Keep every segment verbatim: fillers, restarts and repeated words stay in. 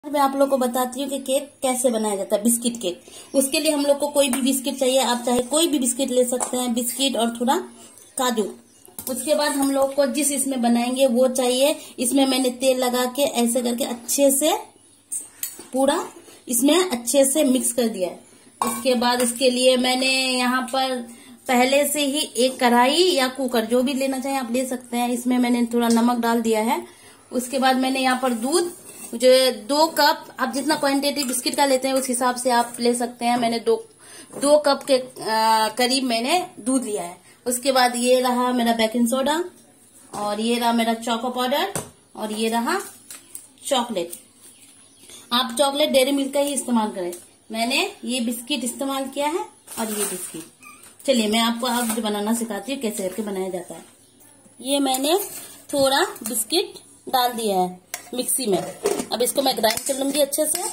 मैं आप लोग को बताती हूँ कि केक कैसे बनाया जाता है, बिस्किट केक। उसके लिए हम लोग को कोई भी बिस्किट चाहिए, आप चाहे कोई भी बिस्किट ले सकते हैं, बिस्किट और थोड़ा काजू। उसके बाद हम लोग को जिस इसमें बनाएंगे वो चाहिए। इसमें मैंने तेल लगा के ऐसे करके अच्छे से पूरा इसमें अच्छे से मिक्स कर दिया है। उसके बाद इसके लिए मैंने यहाँ पर पहले से ही एक कढ़ाई या कुकर जो भी लेना चाहे आप ले सकते हैं, इसमें मैंने थोड़ा नमक डाल दिया है। उसके बाद मैंने यहाँ पर दूध जो दो कप, आप जितना क्वांटिटी बिस्किट का लेते हैं उस हिसाब से आप ले सकते हैं। मैंने दो दो कप के करीब मैंने दूध लिया है। उसके बाद ये रहा मेरा बेकिंग सोडा, और ये रहा मेरा चोको पाउडर, और ये रहा चॉकलेट। आप चॉकलेट डेयरी मिल्क का ही इस्तेमाल करें। मैंने ये बिस्किट इस्तेमाल किया है और ये बिस्किट। चलिए मैं आपको अब बनाना सिखाती हूँ कैसे करके बनाया जाता है। ये मैंने थोड़ा बिस्किट डाल दिया है मिक्सी में। अब इसको मैं ग्राइंड कर लूंगी अच्छे से।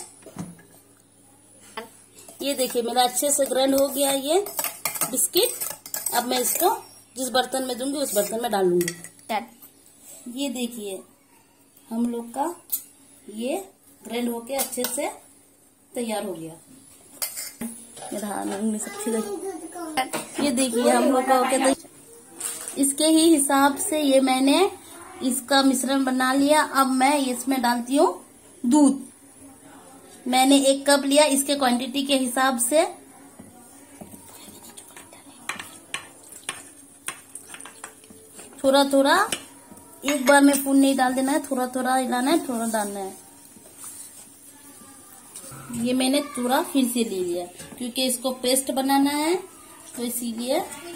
ये देखिए मेरा अच्छे से ग्राइंड हो गया ये बिस्किट। अब मैं इसको जिस बर्तन में दूंगी उस बर्तन में डाल लूंगी। ये देखिए हम लोग का ये ग्राइंड होके अच्छे से तैयार हो गया। मेरा हाथ में सबसे ये देखिए हम लोग का होके तैयार। इसके ही हिसाब से ये मैंने इसका मिश्रण बना लिया। अब मैं इसमें डालती हूँ दूध। मैंने एक कप लिया, इसके क्वांटिटी के हिसाब से थोड़ा थोड़ा, एक बार में फूल नहीं डाल देना है, थोड़ा थोड़ा हिलाना है, थोड़ा डालना है। ये मैंने थोड़ा फिर से ले लिया क्योंकि इसको पेस्ट बनाना है, तो इसीलिए